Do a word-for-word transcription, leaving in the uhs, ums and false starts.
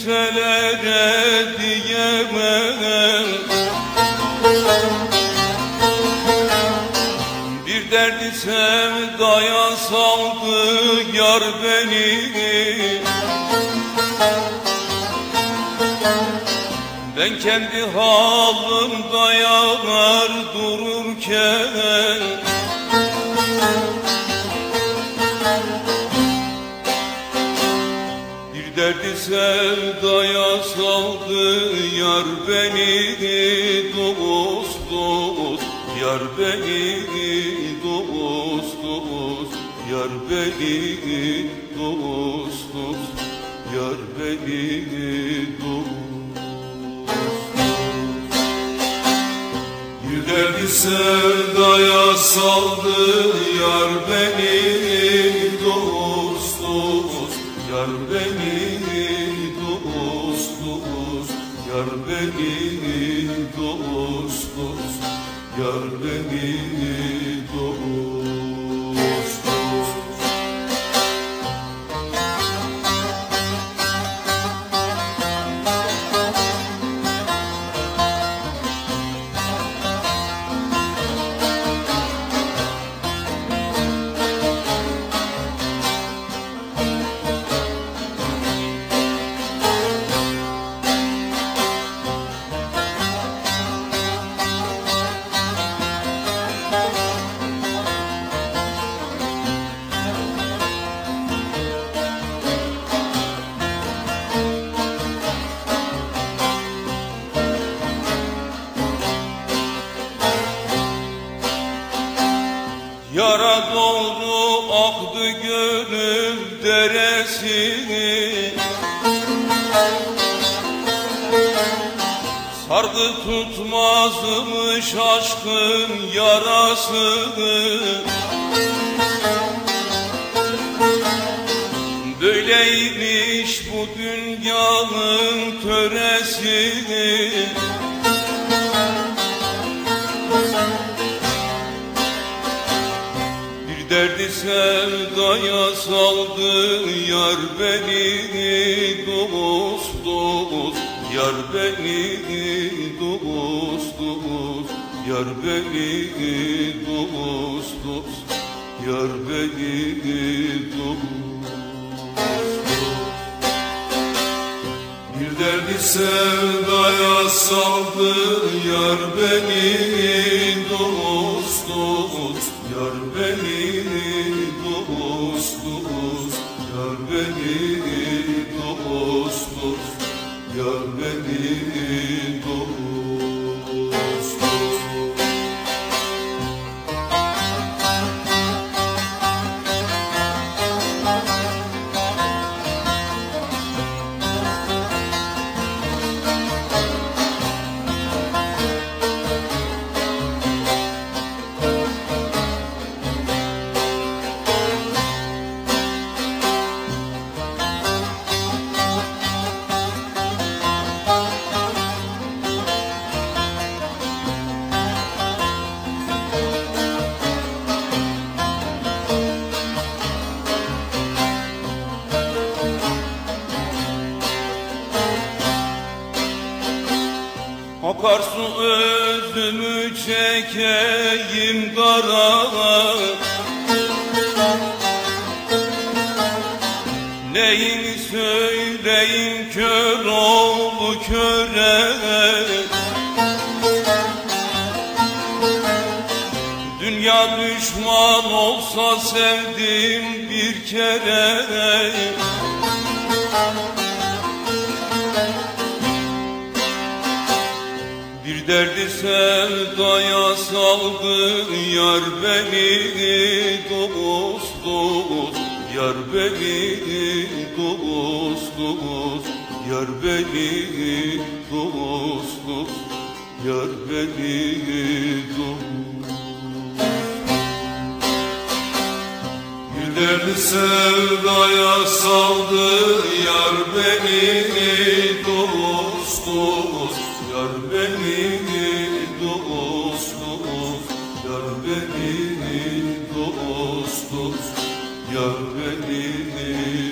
kimselere diyemem. Bir derdi sevdaya saldı yar beni. Ben kendi halimde yanar dururken, bir derdi sevdaya saldı yar beni. Dost dost yar beni, dost dost yar beni, dost dost yar beni, dost. Bir derdi sevdaya saldı yar beni. Dost dost yar beni, dost dost yar beni, dost dost yar beni, dost dost. Yara doğru aktı gönül deresi, sardı tutmazmış aşkın yarasını. Böyleymiş bu dünyanın töresi. Derdi sevdaya saldı yar beni. Dost dost yar beni, dost dost yar beni, dost dost yar beni, dost dost. Bir derdi sevdaya saldı yar beni. Dost dost yar beni, dost dost yar beni, dost dost yar beni, dost dost. Akarsu özümü çekeyim kara, neyini söyleyeyim kör oğlu köre. Dünya düşman olsa sevdim bir kere. Bir derdi sevdaya saldı yar beni. Dost dost yar beni, dost dost yar beni, dost dost yar beni, dost. Bir derdi sevdaya saldı yar beni. Dost dost yar beni, dost dost yar beni, dost dost yar beni.